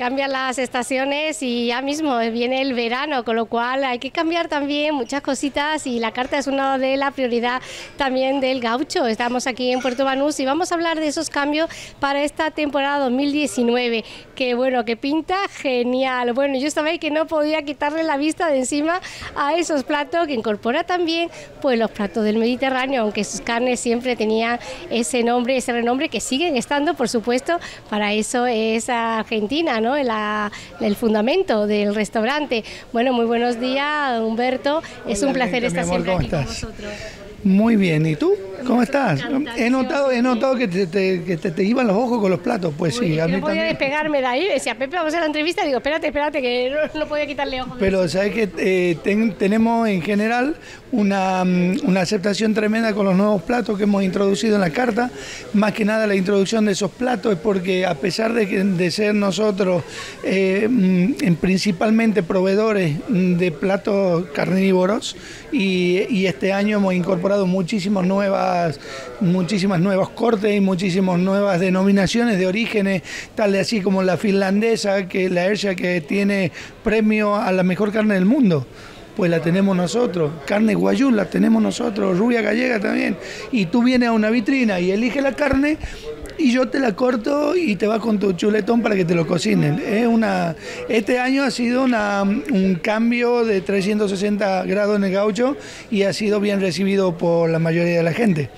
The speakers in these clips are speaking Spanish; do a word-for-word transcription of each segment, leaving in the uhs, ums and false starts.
cambian las estaciones y ya mismo viene el verano, con lo cual hay que cambiar también muchas cositas y la carta es una de las prioridades también del gaucho. Estamos aquí en Puerto Banús y vamos a hablar de esos cambios para esta temporada dos mil diecinueve, que bueno, que pinta genial. Bueno, yo sabéis que no podía quitarle la vista de encima a esos platos que incorpora también pues los platos del Mediterráneo, aunque sus carnes siempre tenían ese nombre, ese renombre, que siguen estando, por supuesto. Para eso es Argentina, ¿no? La, el fundamento del restaurante. Bueno, muy buenos días, Humberto. Hola, es un placer Rita, estar mi amor, siempre ¿cómo aquí con estás? vosotros. Muy bien, ¿y tú? ¿Cómo estás? Encantada. He notado, he notado que, te, te, que te, te iban los ojos con los platos, pues Uy, sí, es a que mí no podía también. despegarme de ahí. Decía, Pepe, vamos a hacer la entrevista. Digo, espérate, espérate, que no, no podía quitarle ojos. Pero sabes que eh, ten, tenemos en general una, una aceptación tremenda con los nuevos platos que hemos introducido en la carta. Más que nada la introducción de esos platos es porque a pesar de, que, de ser nosotros eh, en principalmente proveedores de platos carnívoros y, y este año hemos incorporado muchísimas nuevas, muchísimas nuevos cortes y muchísimas nuevas denominaciones de orígenes, tal y así como la finlandesa, que la Ersha, que tiene premio a la mejor carne del mundo. Pues la tenemos nosotros, carne guayú la tenemos nosotros, rubia gallega también, y tú vienes a una vitrina y eliges la carne y yo te la corto y te vas con tu chuletón para que te lo cocinen. Es una, este año ha sido una, un cambio de trescientos sesenta grados en el gaucho y ha sido bien recibido por la mayoría de la gente.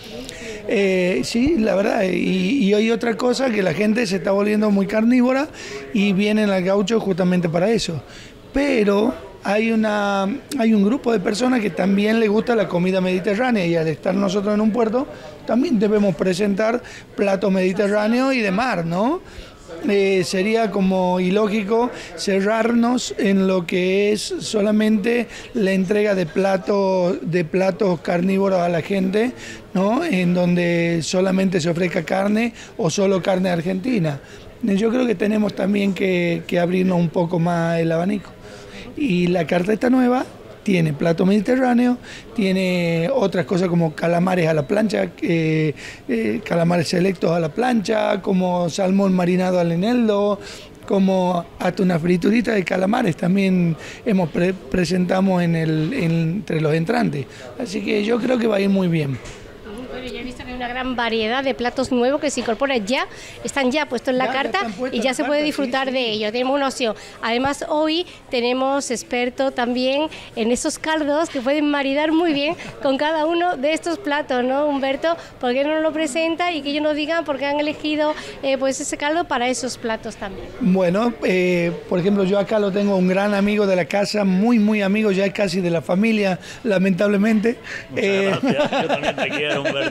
Eh, sí, la verdad, y, y hay otra cosa, que la gente se está volviendo muy carnívora y vienen al gaucho justamente para eso. Pero hay, una, hay un grupo de personas que también les gusta la comida mediterránea y al estar nosotros en un puerto también debemos presentar platos mediterráneos y de mar, ¿no? Eh, sería como ilógico cerrarnos en lo que es solamente la entrega de platos, de platos carnívoros a la gente, ¿no? En donde solamente se ofrezca carne o solo carne argentina. Yo creo que tenemos también que, que abrirnos un poco más el abanico. Y la carta esta nueva tiene plato mediterráneo, tiene otras cosas como calamares a la plancha, eh, eh, calamares selectos a la plancha, como salmón marinado al eneldo, como hasta una friturita de calamares también hemos pre presentamos en el, en, entre los entrantes. Así que yo creo que va a ir muy bien. Bueno, ya he visto que hay una gran variedad de platos nuevos que se incorporan ya, están ya puestos en la Ya, carta ya y ya se puede disfrutar sí, sí. de ellos. Tenemos una opción. Además, hoy tenemos experto también en esos caldos que pueden maridar muy bien con cada uno de estos platos, ¿no, Humberto? ¿Por qué no nos lo presenta y que ellos nos digan por qué han elegido eh, pues ese caldo para esos platos también? Bueno, eh, por ejemplo, yo acá lo tengo un gran amigo de la casa, muy, muy amigo, ya casi de la familia, lamentablemente. Muchas Eh, gracias, yo también te quiero, Humberto.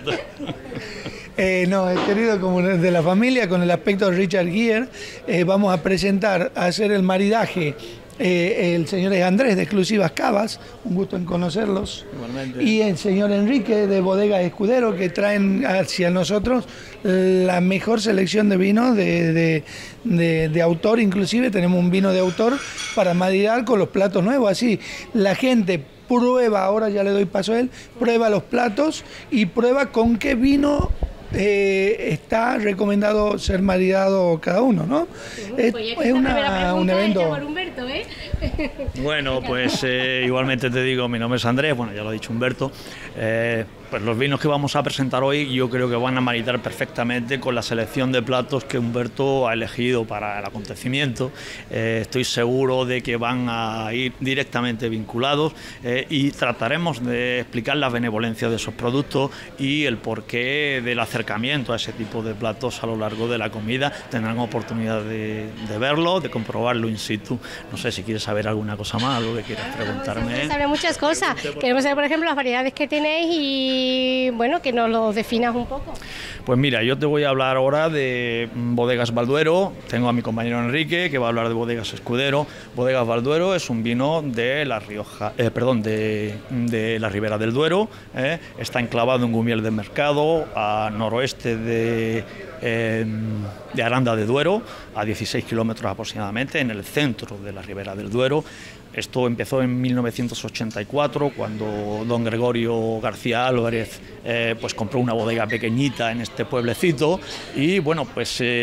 Eh, no, es querido como de la familia, con el aspecto de Richard Gere. Eh, vamos a presentar, a hacer el maridaje. Eh, el señor Andrés de Exclusivas Cavas, un gusto en conocerlos. Igualmente. Y el señor Enrique de Bodega Escudero, que traen hacia nosotros la mejor selección de vinos de, de, de, de autor. Inclusive tenemos un vino de autor para maridar con los platos nuevos. Así la gente prueba, ahora ya le doy paso a él, prueba los platos y prueba con qué vino eh, está recomendado ser maridado cada uno, ¿no? Pues es ya es una, una, un evento. por Humberto, ¿eh? Bueno, pues eh, igualmente te digo, mi nombre es Andrés, bueno, ya lo ha dicho Humberto. Eh, pues los vinos que vamos a presentar hoy yo creo que van a maridar perfectamente con la selección de platos que Humberto ha elegido para el acontecimiento. Eh, estoy seguro de que van a ir directamente vinculados eh, y trataremos de explicar la benevolencia de esos productos y el porqué del acercamiento a ese tipo de platos a lo largo de la comida. Tendrán oportunidad de, de verlo, de comprobarlo in situ. No sé si quieres saber alguna cosa más, algo que quieras preguntarme. Saber muchas cosas. Queremos saber, por ejemplo, las variedades que tenéis y, bueno, que nos lo definas un poco. Pues mira, yo te voy a hablar ahora de Bodegas Balduero. Tengo a mi compañero Enrique, que va a hablar de Bodegas Escudero. Bodegas Balduero es un vino de la Rioja, eh, perdón, de, de la Ribera del Duero. Eh. Está enclavado en Gumiel del Mercado, a noroeste de... Eh, de Aranda de Duero, a dieciséis kilómetros aproximadamente, en el centro de la Ribera del Duero. Esto empezó en mil novecientos ochenta y cuatro, cuando don Gregorio García Álvarez eh, pues compró una bodega pequeñita en este pueblecito y bueno, pues eh,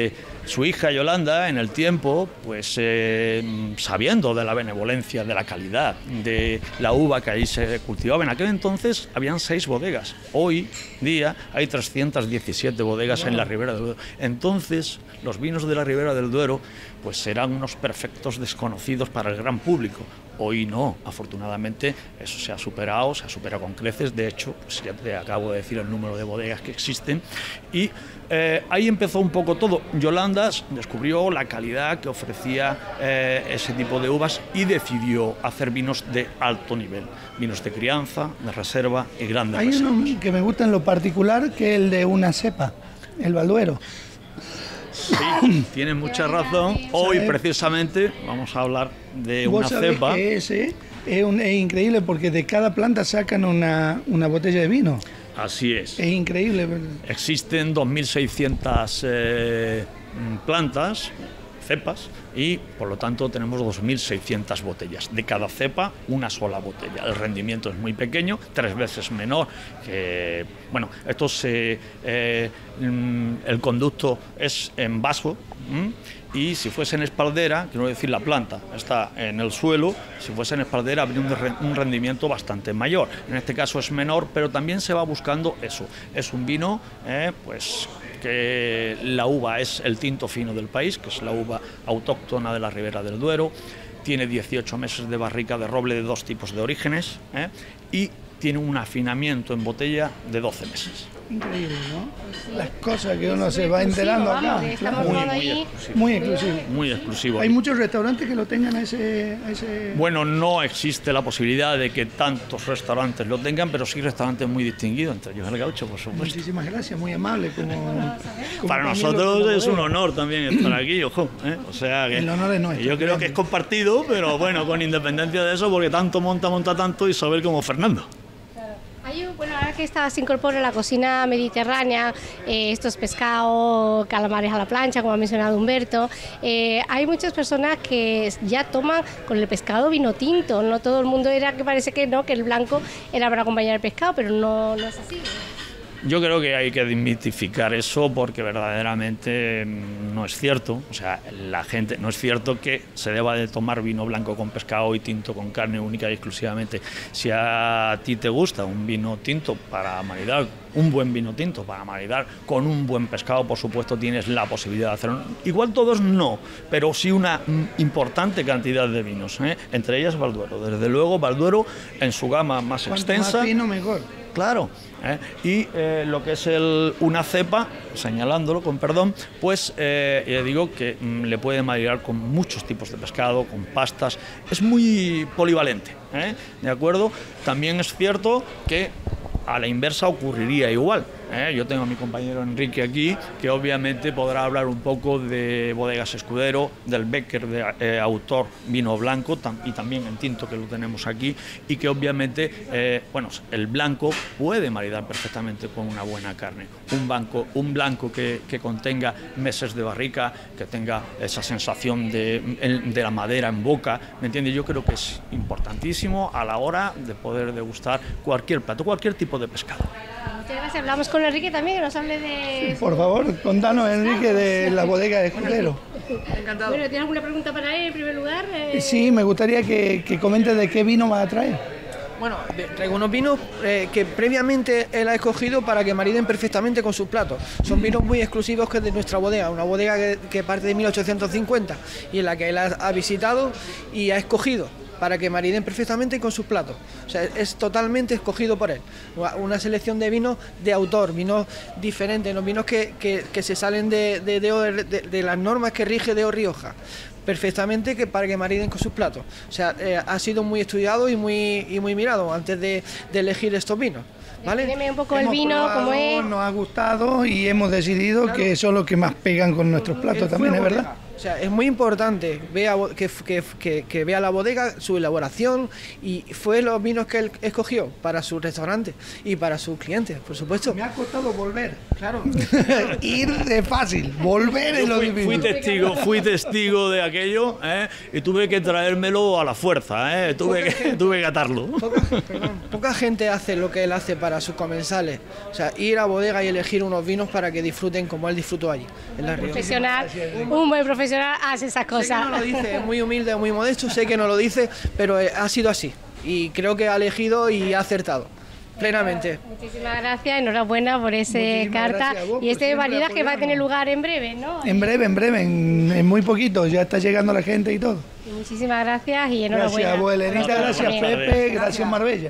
su hija Yolanda, en el tiempo, pues eh, sabiendo de la benevolencia, de la calidad de la uva que ahí se cultivaba, en aquel entonces habían seis bodegas. Hoy día hay trescientas diecisiete bodegas wow. en la Ribera del Duero. Entonces, los vinos de la Ribera del Duero pues serán unos perfectos desconocidos para el gran público. Hoy no, afortunadamente eso se ha superado, se ha superado con creces. De hecho, pues ya te acabo de decir el número de bodegas que existen y eh, ahí empezó un poco todo. Yolanda descubrió la calidad que ofrecía eh, ese tipo de uvas y decidió hacer vinos de alto nivel, vinos de crianza, de reserva y grandes Hay reservas. uno que me gusta en lo particular, que es el de una cepa, el Balduero. Sí, tienes mucha razón. Hoy precisamente vamos a hablar de una cepa. Que ese es, un, es increíble porque de cada planta sacan una, una botella de vino. Así es. Es increíble. Existen dos mil seiscientas eh, plantas, cepas, y por lo tanto tenemos dos mil seiscientas botellas. De cada cepa, una sola botella. El rendimiento es muy pequeño, tres veces menor que... Bueno, esto se... Eh, el conducto es en vaso, ¿m? Y si fuese en espaldera, quiero decir la planta está en el suelo, si fuese en espaldera habría un rendimiento bastante mayor. En este caso es menor, pero también se va buscando eso. Es un vino, eh, pues... que la uva es el tinto fino del país, que es la uva autóctona de la Ribera del Duero, tiene dieciocho meses de barrica de roble de dos tipos de orígenes ¿eh? y tiene un afinamiento en botella de doce meses. Increíble, ¿no? Las cosas que uno se va enterando acá. Claro. Muy, muy exclusivo. Muy exclusivo. Muy exclusivo. ¿Hay muchos restaurantes que lo tengan a ese, a ese...? Bueno, no existe la posibilidad de que tantos restaurantes lo tengan, pero sí restaurantes muy distinguidos, entre ellos el Gaucho, por supuesto. Muchísimas gracias, muy amable. Como, como Para nosotros es un honor también estar aquí, ojo. ¿eh? O sea que el honor es nuestro. Yo creo que es compartido, pero bueno, con independencia de eso, porque tanto monta, monta tanto Isabel como Fernando. Bueno, ahora que esta se incorpora a la cocina mediterránea, eh, estos pescados, calamares a la plancha, como ha mencionado Humberto, eh, hay muchas personas que ya toman con el pescado vino tinto. No todo el mundo era, que parece que no, que el blanco era para acompañar el pescado, pero no, no es así. Yo creo que hay que desmitificar eso porque verdaderamente no es cierto. O sea, la gente, no es cierto que se deba de tomar vino blanco con pescado y tinto con carne única y exclusivamente. Si a ti te gusta un vino tinto para maridar, un buen vino tinto para maridar con un buen pescado, por supuesto tienes la posibilidad de hacerlo. Igual todos no, pero sí una importante cantidad de vinos, ¿eh? Entre ellas Balduero. Desde luego Balduero en su gama más Cuanto extensa. Más vino, mejor. Claro, ¿eh? y eh, lo que es el, una cepa, señalándolo con perdón, pues eh, ya digo que mm, le puede maridar con muchos tipos de pescado, con pastas, es muy polivalente, ¿eh? ¿De acuerdo? También es cierto que a la inversa ocurriría igual. ¿eh? Yo tengo a mi compañero Enrique aquí, que obviamente podrá hablar un poco de Bodegas Escudero, del Becker de eh, autor vino blanco tam y también en tinto, que lo tenemos aquí, y que obviamente eh, bueno, el blanco puede maridar perfectamente con una buena carne. Un, banco, un blanco que, que contenga meses de barrica, que tenga esa sensación de, de la madera en boca, ¿me entiendes? Yo creo que es importantísimo a la hora de poder degustar cualquier plato, cualquier tipo de pescado. Muchas gracias. Hablamos con Enrique también, que nos hable de... Sí, por favor, contanos, Enrique, de la bodega de Escudero. Encantado. Bueno, ¿tienes alguna pregunta para él en primer lugar? Eh... Sí, me gustaría que, que comentes de qué vino vas a traer. Bueno, traigo unos vinos eh, que previamente él ha escogido para que mariden perfectamente con sus platos. Son vinos muy exclusivos que es de nuestra bodega, una bodega que, que parte de mil ochocientos cincuenta y en la que él ha, ha visitado y ha escogido para que mariden perfectamente con sus platos. O sea, es totalmente escogido por él. Una selección de vinos de autor, vinos diferentes, los vinos que, que, que se salen de, de, de, de, de las normas que rige de Rioja, perfectamente que para que mariden con sus platos. O sea, eh, ha sido muy estudiado y muy, y muy mirado antes de, de elegir estos vinos. ¿Vale? Dime un poco el hemos vino, probado, cómo es. Nos ha gustado y hemos decidido claro. que son los que más pegan con nuestros platos también, ¿es verdad? O sea, es muy importante vea, que, que, que, que vea la bodega, su elaboración, y fue los vinos que él escogió para su restaurante y para sus clientes, por supuesto. Me ha costado volver. Claro. Ir de fácil, volver es lo fui, difícil. fui testigo, fui testigo de aquello, ¿eh? Y tuve que traérmelo a la fuerza, ¿eh? Tuve que, tuve que atarlo. Poca, perdón, poca gente hace lo que él hace para sus comensales. O sea, ir a bodega y elegir unos vinos para que disfruten como él disfrutó allí, en La Rioja. Profesional, un buen profesional hace esas Sé cosas. que no lo dice, es muy humilde, muy modesto, sé que no lo dice, pero ha sido así. Y creo que ha elegido y ha acertado. Plenamente. Muchísimas gracias, enhorabuena por ese Muchísimas carta gracias a vos y por este siempre variedad que va a tener apoyarnos. lugar en breve, ¿no? En breve, en breve, en, en muy poquito, ya está llegando la gente y todo. Y muchísimas gracias y enhorabuena. Gracias, abuela Elenita, Nosotros gracias, también. Pepe, gracias, Marbella.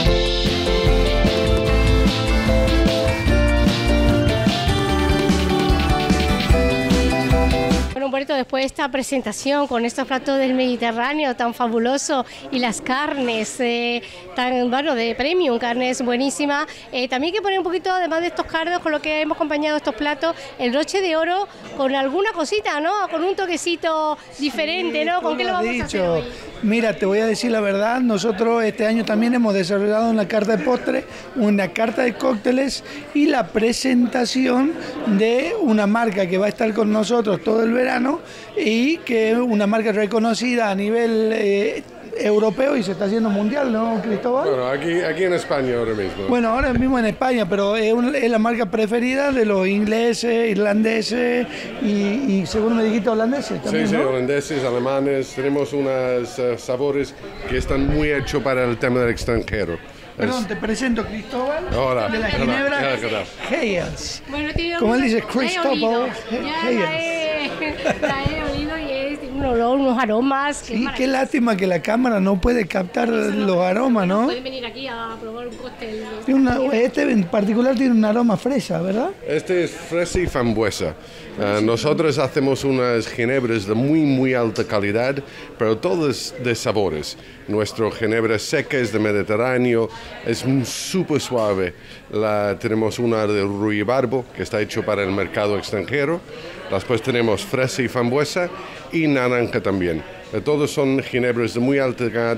Bueno, Humberto, después de esta presentación con estos platos del Mediterráneo tan fabuloso y las carnes eh, tan, bueno, de premium, carnes buenísimas, eh, también hay que poner un poquito, además de estos cardos con lo que hemos acompañado estos platos, el broche de oro con alguna cosita, ¿no? Con un toquecito diferente, ¿no? ¿Con Tú qué lo has vamos a hacer dicho. hoy? Mira, te voy a decir la verdad, nosotros este año también hemos desarrollado una carta de postre, una carta de cócteles y la presentación de una marca que va a estar con nosotros todo el verano y que es una marca reconocida a nivel eh, europeo y se está haciendo mundial, ¿no, Cristóbal? Bueno, aquí, aquí en España ahora mismo. Bueno, ahora mismo en España, pero es, un- es la marca preferida de los ingleses, irlandeses y, y según me dijiste, holandeses también, Sí, sí, ¿no? holandeses, alemanes, tenemos unos eh, sabores que están muy hechos para el tema del extranjero. Perdón, Es- te presento Cristóbal Hola, de la hola, Ginebra hola, ¿qué tal? Hayes. Bueno, he tenido Como él alguna- dice, la he Cristóbal olido. He- Ya la he, la he olido y es un olor, unos aromas. que es Sí, qué maravilloso. lástima que la cámara no puede captar los aromas, ¿no? Pueden venir aquí a probar un cóctel. Tiene una- este en particular tiene un aroma fresa, ¿verdad? Este es fresa y frambuesa. Eh, nosotros hacemos unas ginebras de muy, muy alta calidad, pero todas de sabores. Nuestro ginebra seca es de Mediterráneo, es m- súper suave. La, tenemos una de ruibarbo, que está hecho para el mercado extranjero. Después tenemos fresa y frambuesa y naranja también. Eh, todos son ginebras de muy alta calidad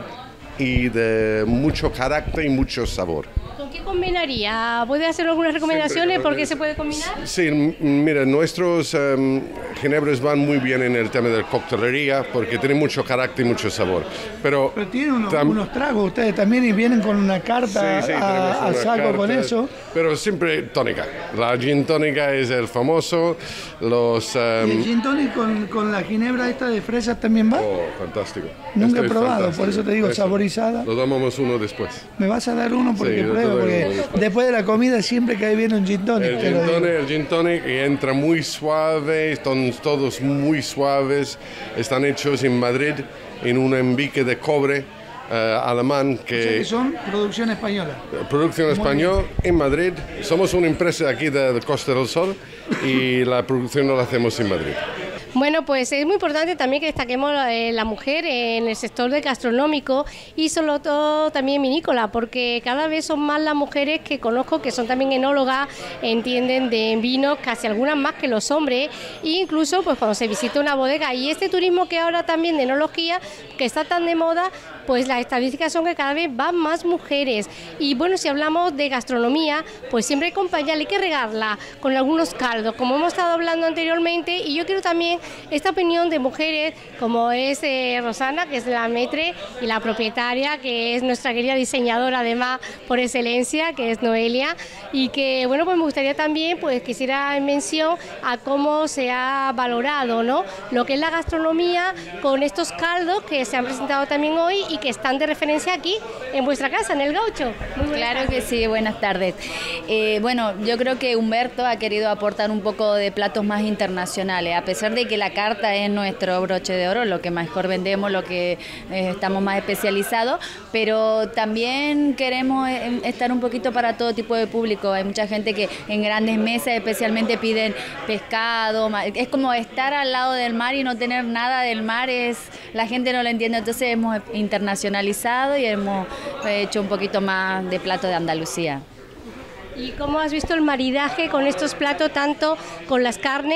y de mucho carácter y mucho sabor. ¿Con qué combinaría? ¿Puede hacer algunas recomendaciones? ¿Por qué se puede combinar? Sí, m- mira, nuestros em, ginebras van muy bien en el tema de la coctelería porque tienen mucho carácter y mucho sabor. Pero, Pero tienen unos, tam- unos tragos ustedes también y vienen con una carta Sí, sí, a, tenemos a una saco con carta, eso. Pero siempre tónica. La gin tónica es el famoso. Los... ¿Y em, el gin tonic con, con la ginebra esta de fresas también va? oh, fantástico. Nunca Esto he es probado, fantástico. por eso te digo, saborizada. Lo tomamos uno después. Me vas a dar uno porque Sí, yo te pruebo, doy porque uno después. después de la comida siempre cae bien un gin tonic. El te gin lo digo. tonic, el gin tonic y entra muy suave, están todos muy suaves, están hechos en Madrid en un envique de cobre eh, alemán O sea que, que son producción española. producción español en Madrid. Somos una empresa aquí de, de Costa del Sol y la producción la hacemos en Madrid. Bueno, pues es muy importante también que destaquemos eh, la mujer en el sector del gastronómico y sobre todo también vinícola, porque cada vez son más las mujeres que conozco que son también enólogas, entienden de vinos, casi algunas más que los hombres, e incluso pues cuando se visita una bodega y este turismo que ahora también de enología, que está tan de moda, pues las estadísticas son que cada vez van más mujeres. Y bueno, si hablamos de gastronomía, pues siempre hay que acompañarla, hay que regarla con algunos caldos, como hemos estado hablando anteriormente, y yo quiero también esta opinión de mujeres, como es eh, Rosana, que es la maître y la propietaria, que es nuestra querida diseñadora además por excelencia, que es Noelia, y que bueno, pues me gustaría también, pues quisiera en mención a cómo se ha valorado, ¿no?, lo que es la gastronomía con estos caldos que se han presentado también hoy y que están de referencia aquí en vuestra casa, en el Gaucho. Muy buenas Claro tardes. que sí, buenas tardes. Eh, bueno, yo creo que Humberto ha querido aportar un poco de platos más internacionales, a pesar de que la carta es nuestro broche de oro, lo que mejor vendemos, lo que eh, estamos más especializados, pero también queremos eh, estar un poquito para todo tipo de público. Hay mucha gente que en grandes mesas especialmente piden pescado, ma- es como estar al lado del mar y no tener nada del mar, es la gente no lo entiende, entonces hemos internacionalizado y hemos hecho un poquito más de plato de Andalucía. ¿Y cómo has visto el maridaje con estos platos, tanto con las carnes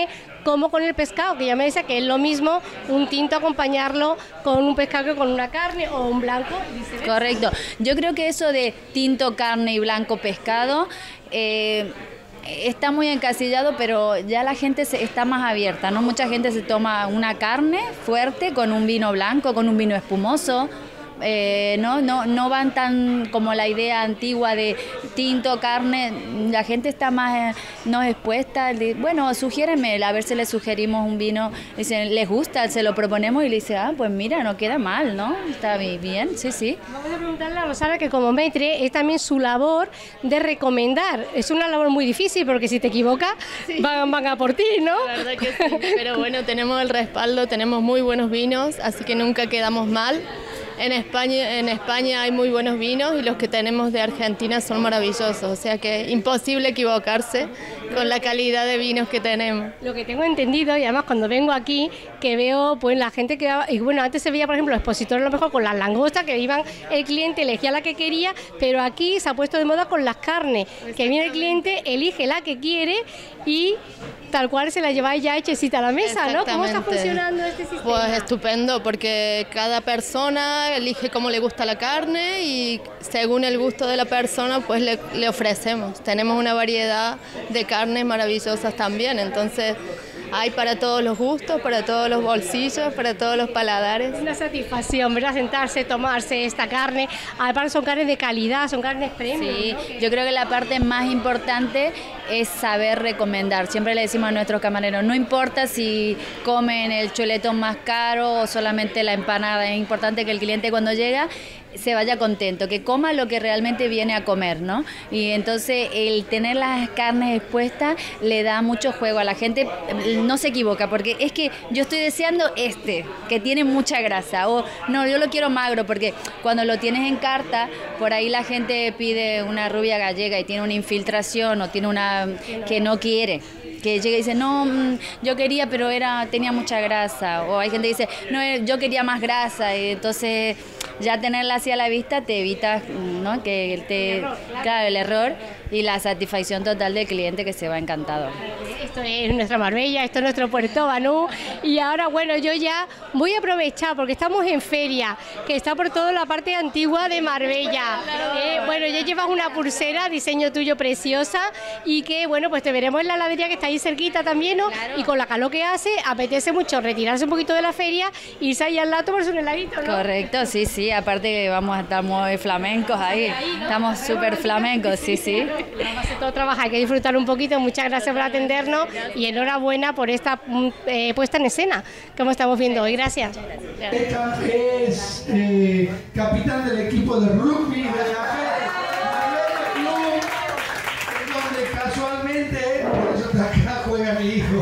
como con el pescado, que ya me dice que es lo mismo un tinto acompañarlo con un pescado que con una carne o un blanco. Correcto. Yo creo que eso de tinto, carne y blanco, pescado, eh, está muy encasillado, pero ya la gente se, está más abierta, ¿no? Mucha gente se toma una carne fuerte con un vino blanco, con un vino espumoso. Eh, no, no, no van tan como la idea antigua de tinto, carne. La gente está más eh, no expuesta. Bueno, sugiéreme, a ver si le sugerimos un vino. Dicen, les gusta, se lo proponemos y le dice, ah, pues mira, no queda mal, ¿no? Está bien, sí, sí. Vamos a preguntarle a Rosana que como maitre es también su labor de recomendar. Es una labor muy difícil porque si te equivocas sí. van, van a por ti, ¿no? La verdad que sí, pero bueno, tenemos el respaldo, tenemos muy buenos vinos, así que nunca quedamos mal. En España, en España hay muy buenos vinos y los que tenemos de Argentina son maravillosos, o sea que imposible equivocarse con la calidad de vinos que tenemos. Lo que tengo entendido, y además cuando vengo aquí, que veo pues la gente que... Y bueno, antes se veía, por ejemplo, los expositores a lo mejor con las langostas, que iban, el cliente elegía la que quería, pero aquí se ha puesto de moda con las carnes, que viene el cliente, elige la que quiere y tal cual se la lleváis ya hechecita a la mesa, ¿no? ¿Cómo está funcionando este sistema? Pues estupendo, porque cada persona elige cómo le gusta la carne y según el gusto de la persona pues le, le ofrecemos. Tenemos una variedad de carnes maravillosas también, entonces hay para todos los gustos, para todos los bolsillos, para todos los paladares. Una satisfacción, ¿verdad? Sentarse, tomarse esta carne. Además son carnes de calidad, son carnes premium. Sí, ¿no? Yo creo que la parte más importante es saber recomendar. Siempre le decimos a nuestros camareros, no importa si comen el chuletón más caro o solamente la empanada, es importante que el cliente cuando llega se vaya contento, que coma lo que realmente viene a comer, ¿no? Y entonces el tener las carnes expuestas le da mucho juego a la gente, no se equivoca, porque es que yo estoy deseando este, que tiene mucha grasa, o no, yo lo quiero magro, porque cuando lo tienes en carta, por ahí la gente pide una rubia gallega y tiene una infiltración o tiene una que no quiere, que llega y dice, no, yo quería, pero era tenía mucha grasa, o hay gente que dice, no, yo quería más grasa, y entonces ya tenerla así a la vista te evita, ¿no? que te, claro, el error y la satisfacción total del cliente que se va encantado. Esto es nuestra Marbella, esto es nuestro Puerto Banús y ahora bueno, yo ya voy a aprovechar porque estamos en feria, que está por toda la parte antigua de Marbella. Eh, bueno, ya llevas una pulsera, diseño tuyo preciosa y que bueno, pues te veremos en la heladería que está ahí cerquita también, ¿no? Y con la calor que hace, apetece mucho retirarse un poquito de la feria, irse ahí al lado, tomarse un heladito, ¿no? Correcto, sí, sí, aparte que vamos a estar muy flamencos ahí, estamos súper flamencos, sí, sí. Vamos a todo trabajar, hay que disfrutar un poquito, muchas gracias por atendernos y enhorabuena por esta eh, puesta en escena como estamos viendo hoy, gracias. Esta es eh, capitán del equipo de rugby de la Club, donde casualmente, por eso está acá, juega mi hijo.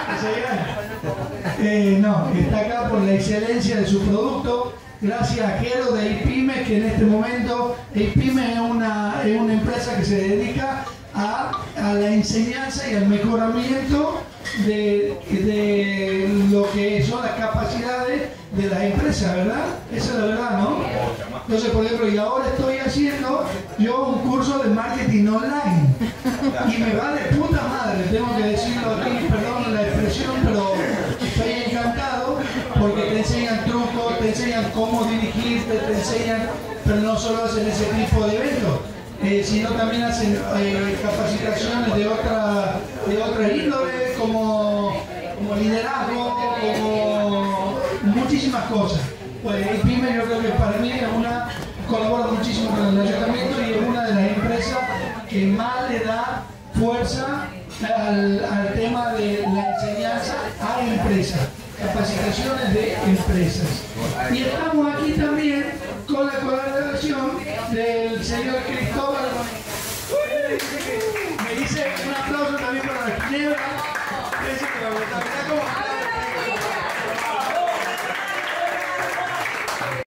Eh, no, está acá por la excelencia de su producto. Gracias a Jero de IPYME, que en este momento IPYME es una, es una empresa que se dedica a, a la enseñanza y al mejoramiento de, de lo que son las capacidades de las empresas, ¿verdad? Esa es la verdad, ¿no? Entonces, por ejemplo, y ahora estoy haciendo yo un curso de marketing online y me va de puta madre, tengo que decirlo aquí, perdón la expresión, pero estoy encantado porque te enseñan trucos, te enseñan cómo dirigirte, te enseñan, pero no solo hacen ese tipo de eventos, eh, sino también hacen eh, capacitaciones de otra, de otra índole, como, como liderazgo, como muchísimas cosas. Pues IPYME yo creo que para mí es una, colabora muchísimo con el ayuntamiento y es una de las empresas que más le da fuerza al, al tema de la enseñanza a empresas, capacitaciones de empresas. Y estamos aquí también con la colaboración del señor Cristóbal. Me dice un aplauso también para la ginebra. Como